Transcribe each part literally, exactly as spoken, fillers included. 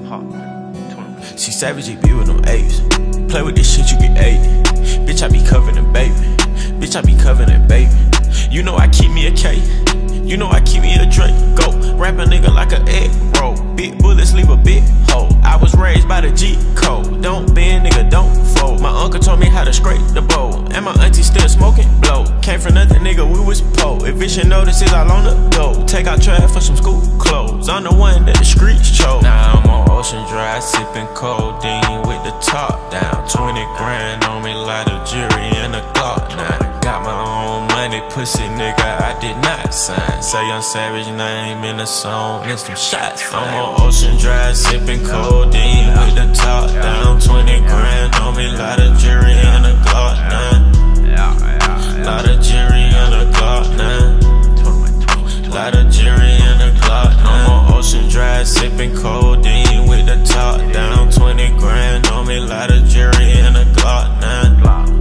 See Savage be with them apes. Play with this shit, you get eight. Bitch, I be covered in baby. Bitch, I be covered in baby. You know I keep me a K. You know I keep me a Drake. Go rap a nigga like a egg roll. Big bullets leave a big hole. I was raised by the G code. Don't bend, nigga, don't fold. My uncle told me how to scrape the bowl. And my auntie still smoking blow. Came from nothing, nigga, we was po. If it should notice, it's all on the go. Take out trash for some school clothes. I'm the one that the streets chose. Now I'm on Ocean Drive, sipping codeine with the top down. Twenty grand on me, light a jury and a Glock now. Got my own money, pussy nigga, I did not sign. Say Young Savage name in the song, and some shots. I'm on Ocean Drive, sipping codeine with the top down. Twenty grand on me, light a jury and a Glock now. Lot of jury and a Glock now. Lot of jury and a Glock now. I'm on Ocean Drive, sipping codeine with the top down. Twenty grand on me, lot of jury and a Glock now.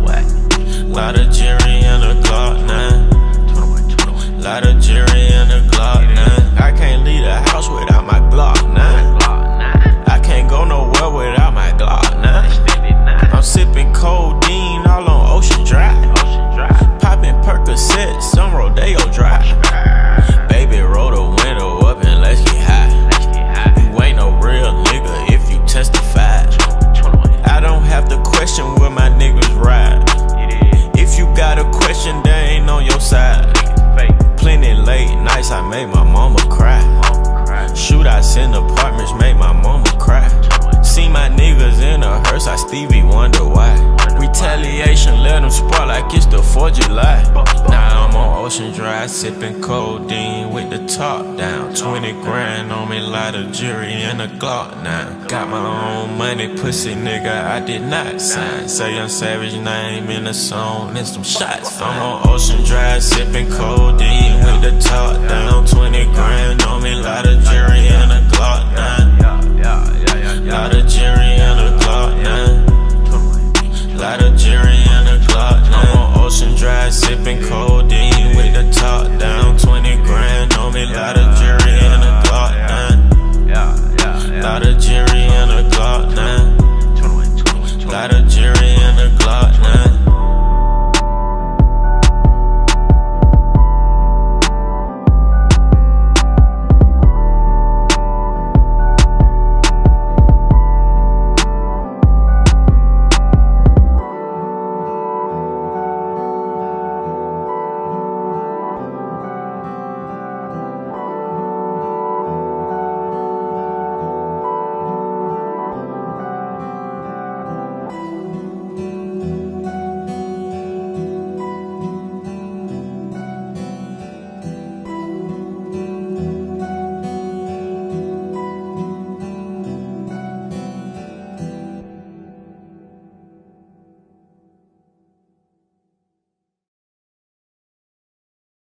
Lot of jury and a Glock now. Lot of jury and a Glock now. I can't leave the house without my Glock now. I can't go nowhere without my Glock now. I'm sipping codeine all on Ocean Drive. Popping Percocets on Rodeo Drive. Baby, roll the window up and let's get high. You ain't no real nigga if you testify. I don't have to question where my niggas ride. If you got a question, they ain't on your side. Plenty late nights, I made my mama cry. Shootouts in apartments make my mama cry. See my niggas in a hearse, I Stevie wonder why. Retaliation let them spark like it's the fourth of July. Now I'm on Ocean Drive, sipping codeine with the top down. Twenty grand on me, light a jury and a Glock now. Got my own money, pussy nigga, I did not sign. Say Young Savage name in the song, and some shots. I'm on Ocean Drive, sipping codeine with the top down. Twenty grand on me, light a jury and a Glock now. Lot of jury and a Glock now. Lot of jury and a Glock now. I'm on Ocean Drive, sipping codeine.